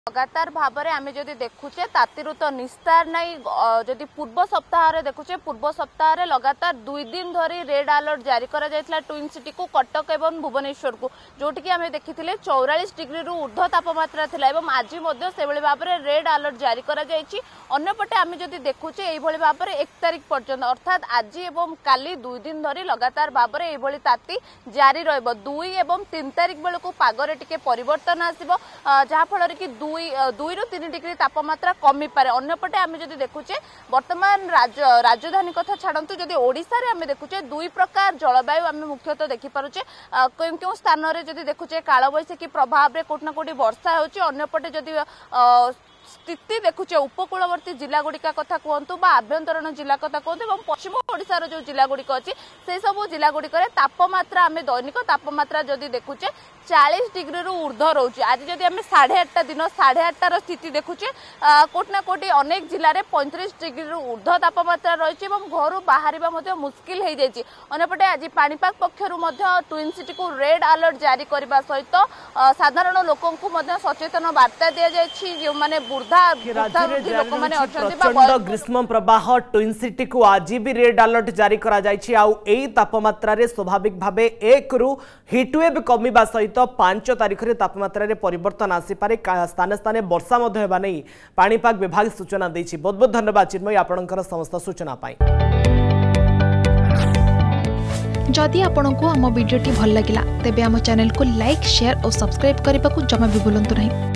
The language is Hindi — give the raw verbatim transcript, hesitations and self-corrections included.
लगातार भाव में आम जदि देखुचे तातिर तो निस्तार नहीं जदि पूर्व सप्ताह देखुचे पूर्व सप्ताह लगातार दुई दिन धरी रेड अलर्ट जारी करा जायतिला ट्विन सिटी को कटक एवं भुवनेश्वर को जोटि आम देखी चौरालीस डिग्री रु ऊर्ध्व तापमात्रा थिला एवं आज से भाव में रेड अलर्ट जारी करा जायछि। अन्यपटे आम जदि देखुचे एभली भाव में एक तारिख पर्यंत अर्थात आज एवं काली दुई दिन धरी लगातार भाव में एभली ताती जारी रहइबो। दुई एवं तीन तारिख बेलू पागरे टिके परिवर्तन आसिबो जहा फल कि दुई दुई रु तीन डिग्री तापमात्रा कमी पारे। अन्यपटे आम जदि देखुचे वर्तमान राजधानी कथा छाड़तु जदि ओडिशा रे आम देखुचे दुई प्रकार जलवायु आम मुख्यतः देखि पारुचे क्यों क्यों स्थान रे जदि देखुचे कालबैशाखी प्रभाव रे कोठना कोठी वर्षा होची। अन्यपटे जदि स्थिति देखुचे उपकूलवर्ती जिला गुड़िका कथा कहतु बा आभ्यंतरण जिला कथा कहतु और पश्चिम ओडिशार जो जिला गुड़िक अच्छी से सब जिला गुड़िक तापमात्रा आम दैनिक तापमात्रा जदि देखुचे चालीस डिग्री रु ऊर्ध्व रोचे। आज जदि आम साढ़े आठटा दिन साढ़े आठटार स्थिति देखुचे कोटना कोटी अनेक जिले में पैंतीस डिग्री रु ऊर्ध्व तापमात्रा रही घर बाहर मुस्किल हो जाए। अन्यपटे आज पाणीपाग पक्षर ट्विन सिटी को रेड अलर्ट जारी करने सहित साधारण लोकों सचेतन वार्ता दि जाए जो मैंने प्रचंड ग्रीष्म प्रवाह ट्विन सिटी को आज भी रेड अलर्ट जारी करा जायछि। आउ एई तापमात्रा रे स्वाभाविक भावे एक रु हिटवेव कमिबा सहित पांच तारिख रे तापमात्रा रे परिवर्तन आसी पारे स्थान स्थान वर्षा मध्य हेबा नै पाणीपाग विभाग सूचना दैछि। बहुत बहुत धन्यवाद चिन्मयी आपनकर समस्त सूचना पाई। जदि आपंक आम भिडी भल लगा तेब आम चैनल को लाइक शेयर और सब्सक्राइब करने को जमा भी भूलु नहीं।